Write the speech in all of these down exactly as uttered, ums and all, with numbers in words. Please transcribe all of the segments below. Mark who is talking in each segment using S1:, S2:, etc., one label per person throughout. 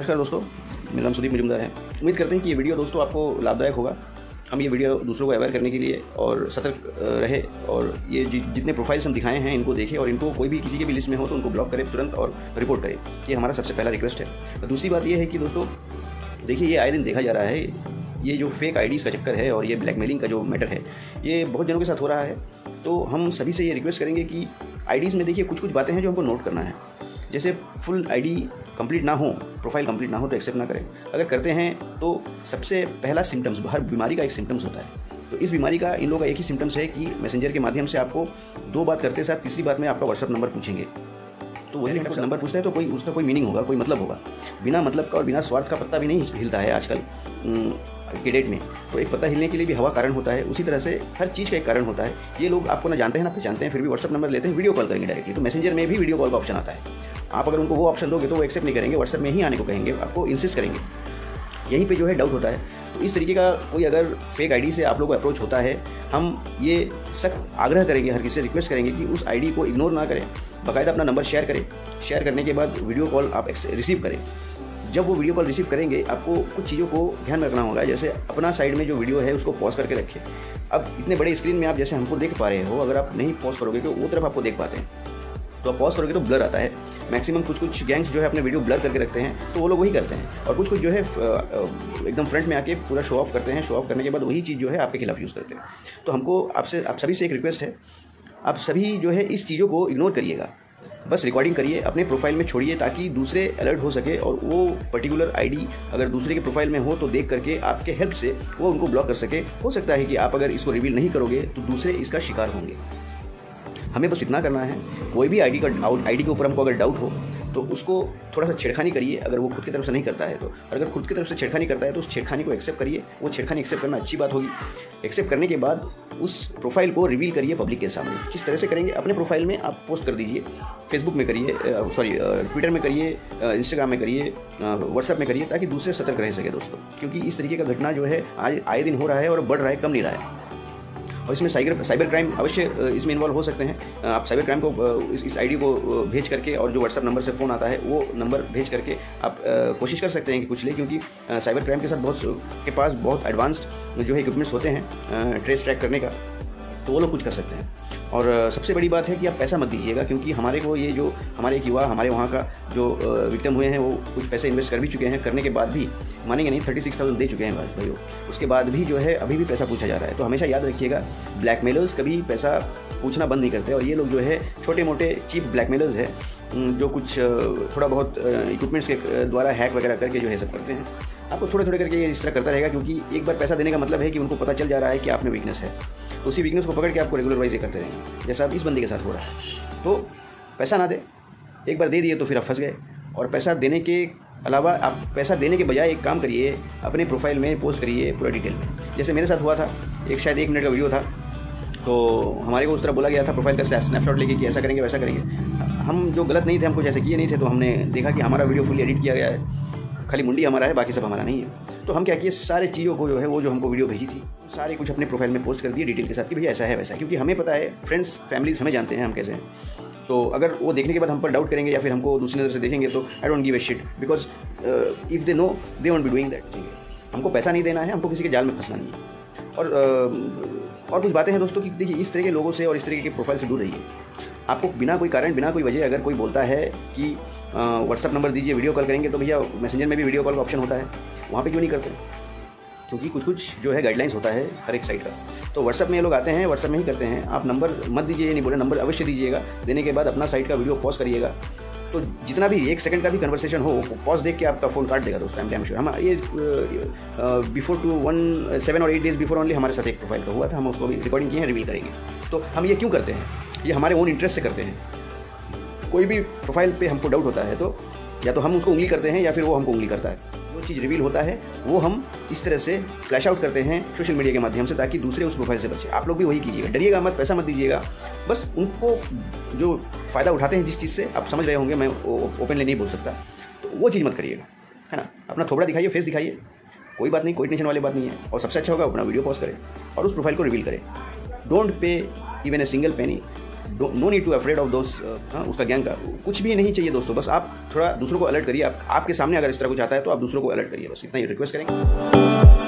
S1: नमस्कार दोस्तों, मेरा नाम सुदीप मजुमदार है। उम्मीद करते हैं कि ये वीडियो दोस्तों आपको लाभदायक होगा। हम ये वीडियो दूसरों को अवेयर करने के लिए और सतर्क रहे और ये जितने प्रोफाइल्स हम दिखाए हैं इनको देखें और इनको कोई भी किसी के भी लिस्ट में हो तो उनको ब्लॉक करें तुरंत और रिपोर्ट करें। ये हमारा सबसे पहला रिक्वेस्ट है। तो दूसरी बात ये है कि दोस्तों देखिए, ये आए दिन देखा जा रहा है, ये जो फेक आईडीज़ का चक्कर है और ये ब्लैकमेलिंग का जो मैटर है ये बहुत जनों के साथ हो रहा है। तो हम सभी से ये रिक्वेस्ट करेंगे कि आईडीज़ में देखिए कुछ कुछ बातें हैं जो हमको नोट करना है। जैसे फुल आईडी कंप्लीट ना हो, प्रोफाइल कंप्लीट ना हो तो एक्सेप्ट ना करें। अगर करते हैं तो सबसे पहला सिम्टम्स, हर बीमारी का एक सिम्टम्स होता है। तो इस बीमारी का इन लोगों का एक ही सिम्टम्स है कि मैसेंजर के माध्यम से आपको दो बात करते साथ तीसरी बात में आपका व्हाट्सअप नंबर पूछेंगे। तो वही नंबर पूछता है तो कोई उसका कोई मीनिंग होगा, कोई मतलब होगा। बिना मतलब का और बिना स्वार्थ का पत्ता भी नहीं हिलता है आजकल के डेट में। तो एक पत्ता हिलने के लिए भी हवा कारण होता है, उसी तरह से हर चीज़ का एक कारण होता है। ये लोग आपको ना जानते हैं ना पहचानते हैं, फिर भी व्हाट्सअप नंबर लेते हैं, वीडियो कॉल करेंगे डायरेक्टली। तो मैसेंजर में भी वीडियो कॉल का ऑप्शन आता है। आप अगर उनको वो ऑप्शन दोगे तो वो एक्सेप्ट नहीं करेंगे, व्हाट्सएप में ही आने को कहेंगे, आपको इंसिस्ट करेंगे। यहीं पे जो है डाउट होता है। तो इस तरीके का कोई अगर फेक आईडी से आप लोगों को अप्रोच होता है, हम ये सख्त आग्रह करेंगे, हर किसी से रिक्वेस्ट करेंगे कि उस आईडी को इग्नोर ना करें, बाकायदा अपना नंबर शेयर करें। शेयर करने के बाद वीडियो कॉल आप रिसीव करें। जब वो वीडियो कॉल रिसीव करेंगे आपको कुछ चीज़ों को ध्यान में रखना होगा। जैसे अपना साइड में जो वीडियो है उसको पॉज करके रखें। अब इतने बड़े स्क्रीन में आप जैसे हमको देख पा रहे हो, अगर आप नहीं पॉज करोगे तो वो तरफ आपको देख पाते हैं, तो आप पॉज करोगे तो ब्लर आता है। मैक्सिमम कुछ कुछ गैंग्स जो है अपने वीडियो ब्लर करके रखते हैं, तो वो लोग वही करते हैं। और कुछ कुछ जो है एकदम फ्रंट में आके पूरा शो ऑफ करते हैं। शो ऑफ करने के बाद वही चीज़ जो है आपके खिलाफ यूज़ करते हैं। तो हमको आपसे आप सभी से एक रिक्वेस्ट है, आप सभी जो है इस चीज़ों को इग्नोर करिएगा। बस रिकॉर्डिंग करिए, अपने प्रोफाइल में छोड़िए ताकि दूसरे अलर्ट हो सके और वो पर्टिकुलर आईडी अगर दूसरे के प्रोफाइल में हो तो देख करके आपके हेल्प से वो उनको ब्लॉक कर सके। हो सकता है कि आप अगर इसको रिवील नहीं करोगे तो दूसरे इसका शिकार होंगे। हमें बस इतना करना है, कोई भी आईडी का डाउट आईडी के ऊपर हमको अगर डाउट हो तो उसको थोड़ा सा छेड़खानी करिए। अगर वो खुद की तरफ से नहीं करता है तो, अगर खुद की तरफ से छेड़खानी करता है तो उस छेड़खानी को एक्सेप्ट करिए। वो छेड़खानी एक्सेप्ट करना अच्छी बात होगी। एक्सेप्ट करने के बाद उस प्रोफाइल को रिवील करिए पब्लिक के सामने। किस तरह से करेंगे? अपने प्रोफाइल में आप पोस्ट कर दीजिए, फेसबुक में करिए, सॉरी ट्विटर में करिए, इंस्टाग्राम में करिए, व्हाट्सएप में करिए, ताकि दूसरे सतर्क रह सके दोस्तों। क्योंकि इस तरीके का घटना जो है आज आए दिन हो रहा है और बढ़ रहा है, कम नहीं रहा है। और इसमें साइबर साइबर क्राइम अवश्य इसमें इन्वॉल्व हो सकते हैं। आप साइबर क्राइम को इस, इस आईडी को भेज करके और जो व्हाट्सएप नंबर से फ़ोन आता है वो नंबर भेज करके आप कोशिश कर सकते हैं कि कुछ ले, क्योंकि साइबर क्राइम के साथ बहुत के पास बहुत एडवांस्ड जो है इक्विपमेंट्स होते हैं ट्रेस ट्रैक करने का, तो वो लोग कुछ कर सकते हैं। और सबसे बड़ी बात है कि आप पैसा मत दीजिएगा, क्योंकि हमारे को ये जो हमारे एक युवा हमारे वहाँ का जो विक्टिम हुए हैं वो कुछ पैसे इन्वेस्ट कर भी चुके हैं। करने के बाद भी मानेंगे नहीं, थर्टी सिक्स थाउजेंड दे चुके हैं भाइयों। उसके बाद भी जो है अभी भी पैसा पूछा जा रहा है। तो हमेशा याद रखिएगा, ब्लैकमेलर्स कभी पैसा पूछना बंद नहीं करते। और ये लोग जो है छोटे मोटे चीप ब्लैकमेलर्स है, जो कुछ थोड़ा बहुत इक्विपमेंट्स के द्वारा हैक वगैरह करके जो है सब करते हैं। आपको थोड़े थोड़े करके ये इस तरह करता रहेगा, क्योंकि एक बार पैसा देने का मतलब है कि उनको पता चल जा रहा है कि आप में वीकनेस है। तो उसी वीकनेस को पकड़ के आपको रेगुलर वाइज ये करते रहेंगे, जैसा अब इस बंदे के साथ हो रहा है। तो पैसा ना दे, एक बार दे दिए तो फिर आप फंस गए। और पैसा देने के अलावा आप पैसा देने के बजाय एक काम करिए, अपने प्रोफाइल में पोस्ट करिए पूरा डिटेल में। जैसे मेरे साथ हुआ था, एक शायद एक मिनट का वीडियो था, तो हमारे को उस तरह बोला गया था प्रोफाइल का स्नैपशॉट लेके कि ऐसा करेंगे वैसा करेंगे। हम जो गलत नहीं थे, हम कुछ ऐसे किए नहीं थे, तो हमने देखा कि हमारा वीडियो फुली एडिट किया गया है, खाली मुंडी हमारा है, बाकी सब हमारा नहीं है। तो हम क्या किए, सारे चीज़ों को जो है वो जो हमको वीडियो भेजी थी सारे कुछ अपने प्रोफाइल में पोस्ट कर दिए डिटेल के साथ कि भैया ऐसा है वैसा है। क्योंकि हमें पता है, फ्रेंड्स फैमिलीज हमें जानते हैं हम कैसे हैं। तो अगर वो देखने के बाद हम पर डाउट करेंगे या फिर हमको दूसरी नज़र से देखेंगे तो I don't give a shit, because if they know they won't be doing that. हमको पैसा नहीं देना है, हमको किसी के जाल में फंसना नहीं है। और uh, और कुछ बातें हैं दोस्तों कि देखिए, इस तरह के लोगों से और इस तरह के प्रोफाइल से दूर रहिए। आपको बिना कोई कारण बिना कोई वजह अगर कोई बोलता है कि व्हाट्सअप नंबर दीजिए, वीडियो कॉल करेंगे, तो भैया मैसेंजर में भी वीडियो कॉल का ऑप्शन होता है, वहाँ पे क्यों नहीं करते? क्योंकि कुछ कुछ जो है गाइडलाइंस होता है हर एक साइट का। तो व्हाट्सअप में ये लोग आते हैं, व्हाट्सअप में ही करते हैं। आप नंबर मत दीजिए, ये नहीं बोले, नंबर अवश्य दीजिएगा। देने के बाद अपना साइट का वीडियो पॉज करिएगा। तो जितना भी एक सेकंड का भी कन्वर्सेशन हो, पॉज देख के आपका फ़ोन काट देगा दोस्तों। I am damn sure. हम ये बिफोर टू वन सेवन और एट डेज़ बिफोर ओनली हमारे साथ एक प्रोफाइल का हुआ था। हम उसको भी रिकॉर्डिंग किए हैं, रिवील करेंगे। तो हम ये क्यों करते हैं? ये हमारे ओन इंटरेस्ट से करते हैं। कोई भी प्रोफाइल पे हमको डाउट होता है तो या तो हम उसको उंगली करते हैं या फिर वो हमको उंगली करता है। वो चीज़ रिवील होता है वो हम इस तरह से फ्लैश आउट करते हैं सोशल मीडिया के माध्यम से, ताकि दूसरे उस प्रोफाइल से बचे। आप लोग भी वही कीजिएगा, डरिएगा मत, पैसा मत दीजिएगा। बस उनको जो फ़ायदा उठाते हैं जिस चीज़ से, आप समझ रहे होंगे, मैं ओपनली नहीं बोल सकता, तो वो चीज़ मत करिएगा, है ना। अपना थोबड़ा दिखाइए, फेस दिखाइए, कोई बात नहीं, कोई टेंशन वाली बात नहीं है। और सबसे अच्छा होगा अपना वीडियो पॉज करें और उस प्रोफाइल को रिवील करें। Don't pay even a single penny no need to afraid of those उसका गैंग का कुछ भी नहीं चाहिए दोस्तों। बस आप थोड़ा दूसरों को अलर्ट करिए। आप, आपके सामने अगर इस तरह कुछ आता है तो आप दूसरों को अलर्ट करिए, बस इतना ही रिक्वेस्ट करेंगे।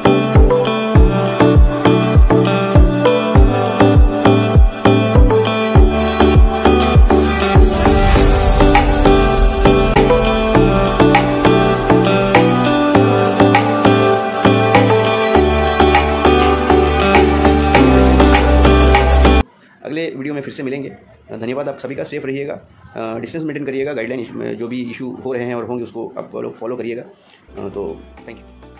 S1: अगले वीडियो में फिर से मिलेंगे। धन्यवाद आप सभी का। सेफ रहिएगा, डिस्टेंस मेंटेन करिएगा, गाइडलाइन जो भी इशू हो रहे हैं और होंगे उसको आप फॉलो फॉलो करिएगा। तो थैंक यू।